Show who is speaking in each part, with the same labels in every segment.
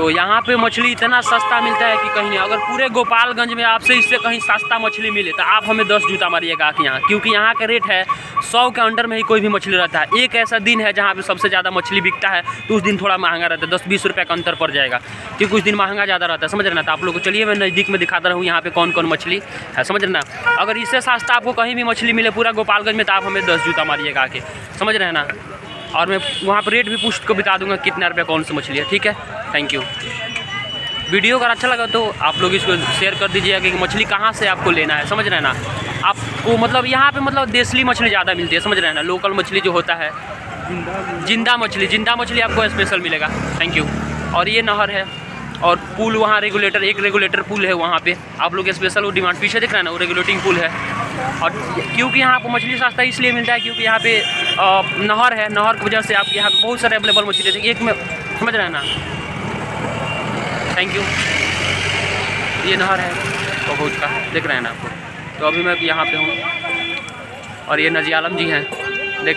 Speaker 1: तो यहाँ पे मछली इतना सस्ता मिलता है कि कहीं नहीं। अगर पूरे गोपालगंज में आपसे इससे कहीं सस्ता मछली मिले तो आप हमें 10 जूता मारिएगा कि यहाँ, क्योंकि यहाँ का रेट है 100 के अंडर में ही कोई भी मछली रहता है। एक ऐसा दिन है जहाँ पे सबसे ज़्यादा मछली बिकता है, तो उस दिन थोड़ा महंगा रहता है, 10-20 रुपये का अंतर पड़ जाएगा, क्योंकि उस दिन महंगा ज़्यादा रहता है। समझ रहे ना। तो आप लोग को चलिए मैं नज़दीक में दिखाता रहूँ यहाँ पे कौन कौन मछली है। समझ रहे ना। अगर इससे सस्ता आपको कहीं भी मछली मिले पूरा गोपालगंज में तो आप हमें 10 जूता मारिएगा आके। समझ रहे हैं ना। और मैं वहाँ पर रेट भी पूछ को बता दूँगा कितना रुपये कौन सी मछली है। ठीक है, थैंक यू। वीडियो अगर अच्छा लगा तो आप लोग इसको शेयर कर दीजिएगा कि मछली कहाँ से आपको लेना है। समझ रहे हैं ना। आपको मतलब यहाँ पे मतलब देसी मछली ज़्यादा मिलती है। समझ रहे हैं ना। लोकल मछली जो होता है जिंदा मछली आपको स्पेशल मिलेगा। Thank you. और ये नहर है और पुल वहाँ रेगुलेटर, एक रेगुलेटर पुल है वहाँ पे। आप लोग स्पेशल वो डिमांड पीछे दिख रहा है ना, वो रेगुलेटिंग पुल है। और क्योंकि यहाँ पर मछली सस्ता इसलिए मिलता है क्योंकि यहाँ पे नहर है। नहर की वजह से आप यहाँ बहुत सारे अवेलेबल मछली रहती है एक में। समझ रहे हैं ना। Thank you. ये नहर है बहुत का, देख रहे हैं ना आपको। तो अभी मैं यहाँ पे हूँ और ये नजी आलम जी हैं। देख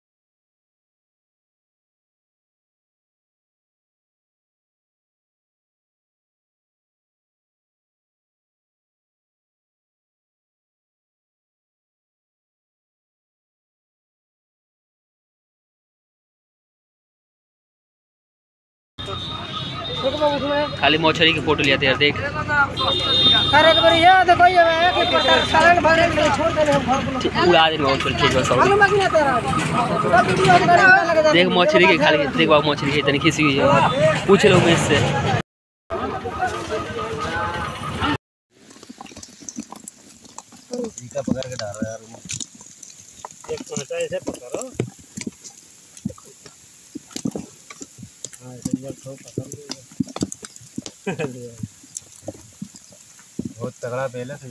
Speaker 1: खाली मछली की फोटो लिया यार। देख उड़ा दे मछली। ठीक है सब देख मछली की खाली देख बाबू मछली की इतनी खिसी हुई है। पूछ लो मैं इससे।
Speaker 2: पकड़ के डाल रहा है एक तो ऐसे पकड़ो। हाँ बहुत तगड़ा बेल है।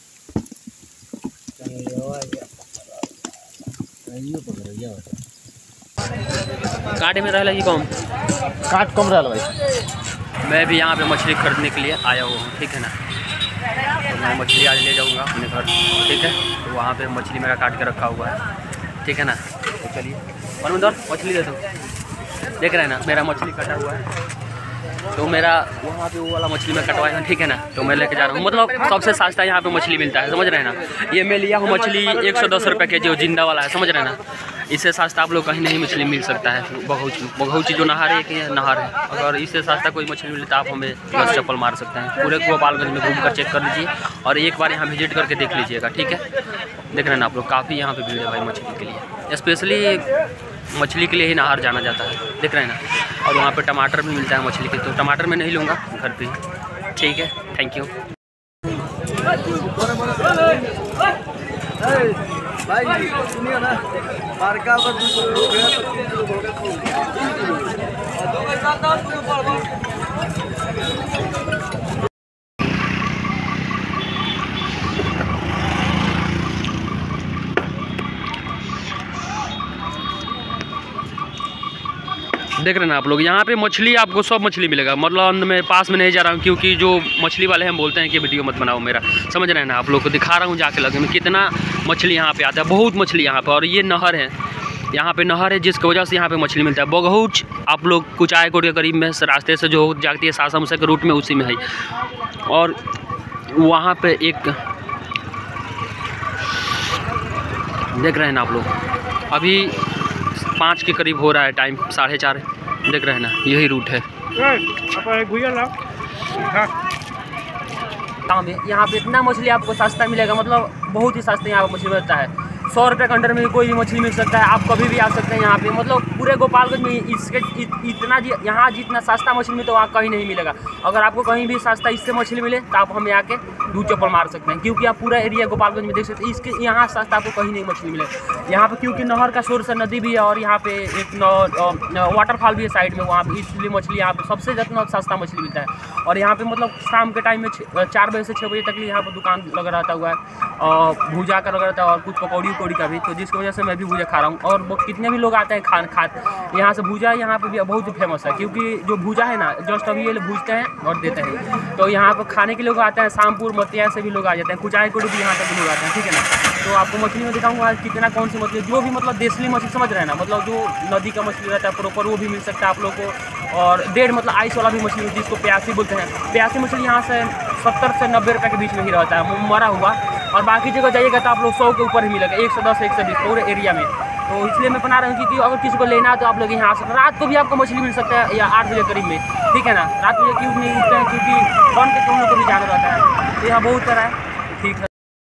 Speaker 1: काटे में रहला कि कम
Speaker 2: काट कम रहा भाई।
Speaker 1: मैं भी यहाँ पे मछली खरीदने के लिए आया हुआ हूँ। ठीक है ना। तो मैं मछली आज ले जाऊँगा अपने घर। ठीक है। तो वहाँ पे मछली मेरा काट के रखा हुआ है। ठीक है ना। तो चलिए मनोदर मछली दे दो। देख रहे हैं ना मेरा मछली कटा हुआ है। तो मेरा वहाँ पे वो वाला मछली मैं कटवाया हूँ। ठीक है ना। तो मैं लेके जा रहा हूँ। मतलब सबसे सस्ता यहाँ पे मछली मिलता है। समझ रहे हैं ना। ये मैं लिया हूँ मछली 110 रुपये के जी, जिंदा वाला है। समझ रहे हैं ना। इससे सस्ता आप लोग कहीं नहीं मछली मिल सकता है। बहुत जो नहर है कि नहर है। अगर इससे सस्ता कोई मछली मिले तो आप हमें 10 चप्पल मार सकते हैं। पूरे गोपालगंज में घूम कर चेक कर लीजिए और एक बार यहाँ विजिट करके देख लीजिएगा। ठीक है। देख रहे हैं ना आप लोग काफ़ी यहाँ पे भीड़ है भाई मछली के लिए। स्पेशली मछली के लिए ही नहर जाना जाता है। देख रहे हैं ना। और वहाँ पे टमाटर भी मिलता है मछली के। तो टमाटर मैं नहीं लूँगा घर पे ही। ठीक है, थैंक यू।
Speaker 2: भाई सुनिए ना मार्का
Speaker 1: देख रहे हैं ना आप लोग। यहाँ पे मछली आपको सब मछली मिलेगा। मतलब मैं पास में नहीं जा रहा हूँ क्योंकि जो मछली वाले हैं बोलते हैं कि वीडियो मत बनाओ मेरा। समझ रहे हैं ना। आप लोग को दिखा रहा हूँ जाके लगे में कितना मछली यहाँ पे आता है। बहुत मछली यहाँ पे। और ये नहर है, यहाँ पे नहर है जिसकी वजह से यहाँ पे मछली मिलता है बहुत। आप लोग कुचायकोट के करीब में रास्ते से जो जाती है सासा मुसा के रूट में उसी में है। और वहाँ पे एक देख रहे हैं ना आप लोग। अभी 5 के करीब हो रहा है टाइम, 4:30। देख रहे हैं ना यही रूट है। यहाँ पे इतना मछली आपको सस्ता मिलेगा। मतलब बहुत ही सस्ता यहाँ पर मछली मिलता है। 100 रुपये के अंडर में कोई भी मछली मिल सकता है। आप कभी भी आ सकते हैं यहाँ पे। मतलब पूरे गोपालगंज में इसके इतना यहाँ जितना सस्ता मछली मिले तो वहाँ कहीं नहीं मिलेगा। अगर आपको कहीं भी सस्ता इससे मछली मिले तो आप हमें आके 2 चप्पल मार सकते हैं, क्योंकि आप पूरा एरिया गोपालगंज में देख सकते हैं। इसके यहाँ सस्ता आपको कहीं नहीं मछली मिले यहाँ पे, क्योंकि नहर का सोर्स है, नदी भी है और यहाँ पे एक वाटरफॉल भी है साइड में। वहाँ पे इसलिए मछली यहाँ पे सबसे ज़्यादा सस्ता मछली मिलता है। और यहाँ पे मतलब शाम के टाइम में 4 बजे से 6 बजे तक यहाँ पर दुकान लगा रहता हुआ है और भूजा का लगा रहता है और कुछ पकौड़ी का भी। तो जिसकी वजह से मैं भी भूजा खा रहा हूँ। और कितने भी लोग आते हैं खाते यहाँ से भूजा। यहाँ पे भी बहुत ही फेमस है, क्योंकि जो भूजा है ना जस्ट अभी ये लोग भूजते हैं और देते हैं। तो यहाँ पर खाने के लोग आते हैं। शामपुर मतिया से भी लोग आ जाते हैं। कुचायकोट भी यहाँ तक भी लोग आते हैं। ठीक है ना। तो आपको मछली में दिखाऊंगा कितना कौन सी मछली जो भी मतलब देसी मछली समझ रहे हैं ना। मतलब जो नदी का मछली रहता है प्रॉपर वो भी मिल सकता है आप लोग को। और 1.5 मतलब आइस वाला भी मछली होती है, जिसको प्यासी बोलते हैं। प्यासी मछली यहाँ से 70 से 90 रुपये के बीच में ही रहता है मरा हुआ। और बाकी जगह जाइएगा तो आप लोग 100 के ऊपर ही मिलेगा, 110 120 पूरे एरिया में। तो इसलिए मैं बना रहा हूँ कि अगर किसी को लेना है तो आप लोग यहाँ आ सकते हैं। रात को भी आपको मछली मिल सकता है, या 8 बजे करीब में, ठीक है ना। रात बजे क्यों नहीं उठते हैं, क्योंकि कौन के तुम लोग को भी जाना रहता है। तो यहाँ बहुत तरह है, ठीक है।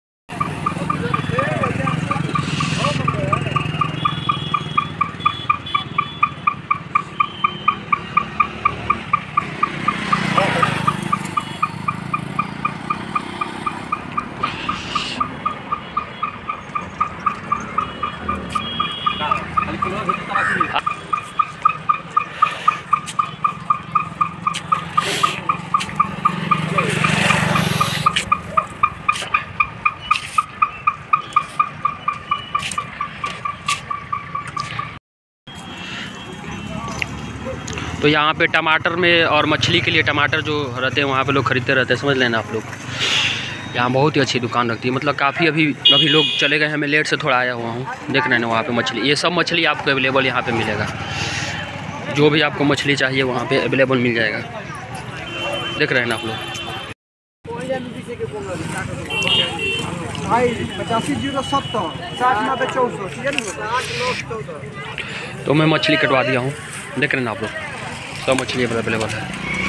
Speaker 1: तो यहाँ पे टमाटर में और मछली के लिए टमाटर जो रहते हैं वहाँ पे लोग खरीदते रहते हैं, समझ लेना आप लोग। यहाँ बहुत ही अच्छी दुकान रखती है, मतलब काफ़ी अभी लोग चले गए हैं, मैं लेट से थोड़ा आया हुआ हूँ। देख रहे हैं ना वहाँ पे मछली, ये सब मछली आपको अवेलेबल यहाँ पे मिलेगा। जो भी आपको मछली चाहिए वहाँ पे अवेलेबल मिल जाएगा, देख रहे हैं ना आप लोग। 85 तो मैं मछली कटवा दिया हूँ, देख रहे हैं ना आप लोग, सब मछली अवेलेबल है।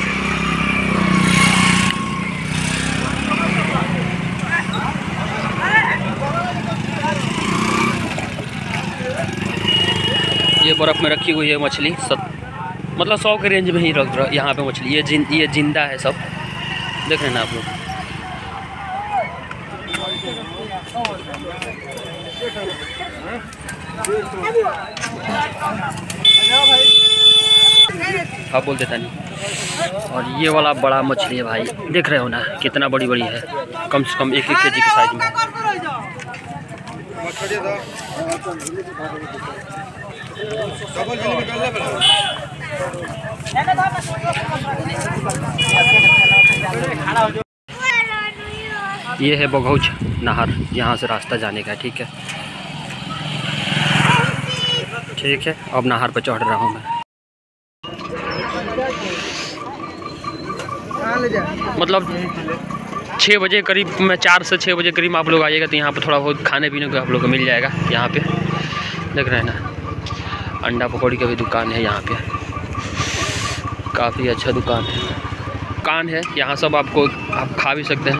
Speaker 1: ये बर्फ़ में रखी हुई है मछली, मतलब 100 के रेंज में ही रख यहाँ पे मछली। ये जिंदा है सब, देख रहे हैं ना आप लोग। हाँ बोल देता नहीं। और ये वाला बड़ा मछली है भाई, देख रहे हो ना कितना बड़ी बड़ी है, कम से कम 1-1 केजी के साइज में। ये है बघौच नहर, यहाँ से रास्ता जाने का, ठीक है। ठीक है, अब नहर पर चढ़ रहा हूँ मैं। मतलब 6 बजे करीब में, 4 से 6 बजे करीब आप लोग आइएगा तो यहाँ पर थोड़ा बहुत खाने पीने को आप लोग को मिल जाएगा। यहाँ पे देख रहे हैं ना, अंडा पकौड़ी का भी दुकान है यहाँ पे, काफ़ी अच्छा दुकान है यहाँ सब आप खा भी सकते हैं।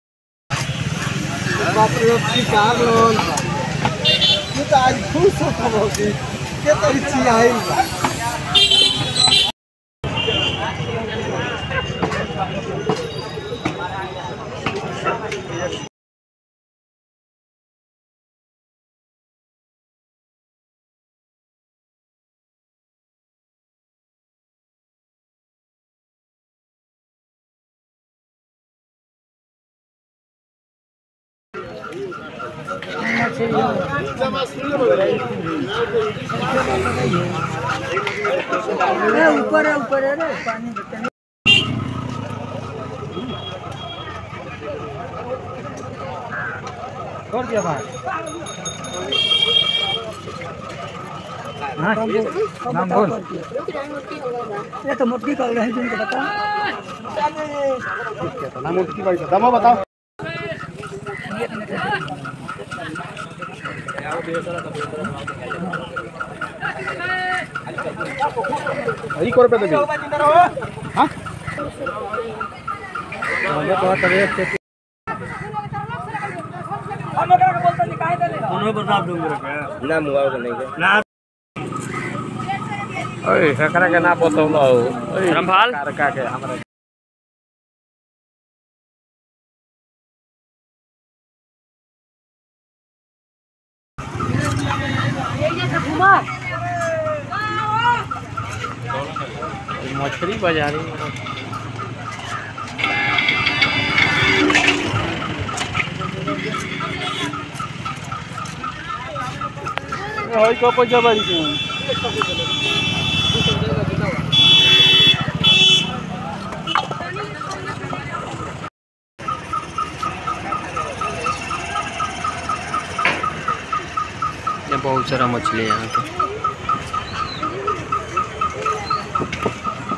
Speaker 1: ऊपर है रे पानी छोड़ दिया भाई। नाम बोल। ये तो मोटी कर रहे हैं, जिनको बता नाम मोटी भाई, दाम बताओ। यही को रुपए दे। हाँ ना मुआव नहीं ना ओए सकरा के ना बताओ ओए रंभाल का के हमरा मछली बाजारी होई को पैसा बारी से बहुत सारा मछली है यहाँ पे।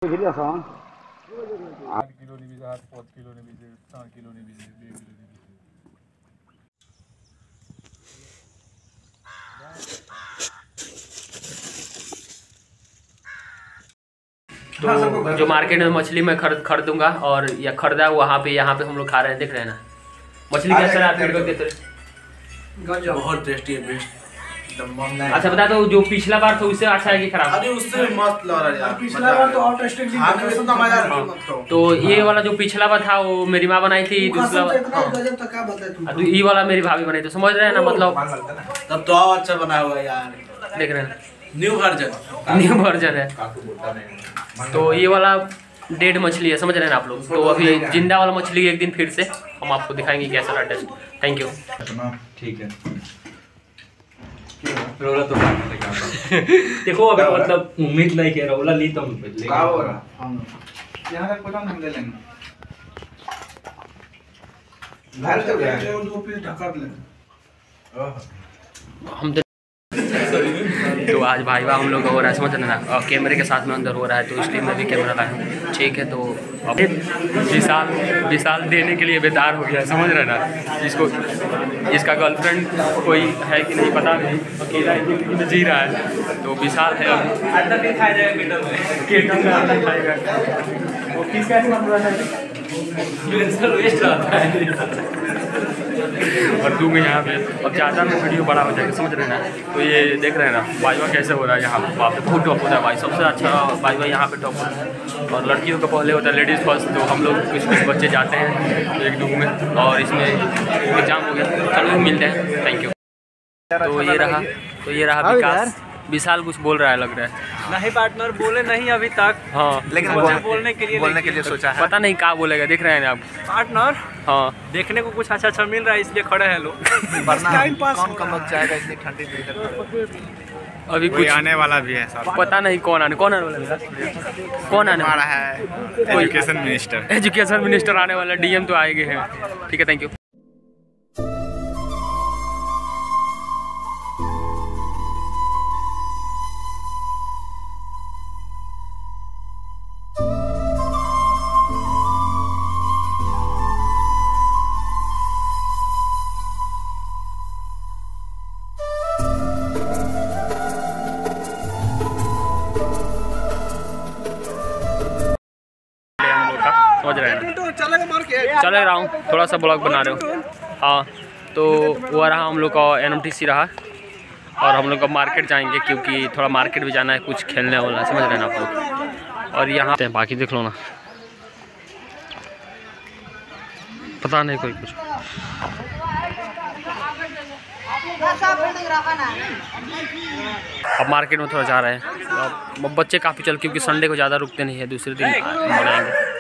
Speaker 1: तो जो मार्केट में मछली मैं खरीदूंगा और या खरीदा यहाँ पे हम लोग खा रहे हैं, देख रहे हैं ना मछली कैसा है आपके
Speaker 3: बहुत टेस्टी है,
Speaker 1: अच्छा बता दो जो पिछला बार था उससे अच्छा है कि खराब?
Speaker 3: अरे उससे मस्त लग रहा है यार, पिछला बार तो और टेस्टी थी।
Speaker 1: तो ये वाला जो पिछला बार था वो मेरी माँ बनाई थी, दूसरा ये वाला मेरी भाभी बनाई थी, समझ रहे हैं ना मतलब।
Speaker 3: तब तो और अच्छा बना हुआ यार,
Speaker 1: देख रहे हैं
Speaker 3: न्यू वर्जन
Speaker 1: है। तो ये वाला डेड मछली है, समझ रहे हैं आप लोग। तो अभी जिंदा वाला मछली एक दिन फिर से हम आपको दिखाएंगे कैसा रहा टेस्ट। Thank you.
Speaker 4: ठीक है रोला तो
Speaker 1: देखो अगर मतलब उम्मीद नहीं किया रोला ली तो हम
Speaker 4: यहाँ तक पता हम ले लेंगे घर तो गया दो पीस ढका लेंगे
Speaker 1: हम तो आज भाई हम लोग हो रहा है, समझ रहे ना, कैमरे के साथ में अंदर हो रहा है तो इसलिए मैं भी कैमरा लाया हूँ, ठीक है। तो अब विशाल देने के लिए बेदार हो गया है, समझ रहे ना। इसका गर्लफ्रेंड कोई है कि नहीं पता नहीं, अकेला जिंदगी में जी रहा है। तो विशाल है अभी खाएगा वो किसका वेस्ट रहता है और दूंगे यहाँ पे। अब ज़्यादा में वीडियो बड़ा हो जाएगा, समझ रहे हैं ना। तो ये देख रहे हैं ना वाइवा कैसे हो रहा है यहाँ पे, वहाँ पे बहुत टॉप होता है भाई, सबसे अच्छा वाइवा यहाँ पे टॉप होता है। और लड़कियों का पहले होता है लेडीज़ फर्स्ट, तो हम लोग कुछ बच्चे जाते हैं एक दो में और इसमें एग्जाम हो गया, चलो मिलते हैं, थैंक यू। तो ये रहा विकास, विशाल कुछ बोल रहा है लग रहा है।
Speaker 5: नहीं पार्टनर बोले नहीं अभी तक,
Speaker 1: हाँ
Speaker 5: लेकिन बोलने के लिए सोचा है,
Speaker 1: पता नहीं क्या बोलेगा, देख रहे हैं आप
Speaker 5: पार्टनर।
Speaker 1: हाँ
Speaker 5: देखने को कुछ अच्छा मिल रहा है इसलिए खड़े हैं लोग।
Speaker 3: कौन कम लोग जाएगा इतनी ठंडी
Speaker 1: अभी कुछ
Speaker 2: आने वाला भी है सर,
Speaker 1: पता नहीं कौन आने वाला
Speaker 2: है
Speaker 1: एजुकेशन मिनिस्टर आने वाला, डीएम तो आएंगे हैं, ठीक है, थैंक यू। समझ रहे हैं, चल रहा हूँ, थोड़ा सा ब्लॉग बना रहे हो। हाँ तो वो रहा हम लोग का NMTC रहा और हम लोग का मार्केट जाएंगे क्योंकि थोड़ा मार्केट भी जाना है, कुछ खेलने वाला, समझ रहे हैं आप लोग। और यहाँ बाकी देख लो ना, पता नहीं कोई कुछ। अब मार्केट में थोड़ा जा रहे हैं, अब बच्चे काफ़ी चल क्योंकि संडे को ज़्यादा रुकते नहीं है, दूसरे दिन बनाएंगे।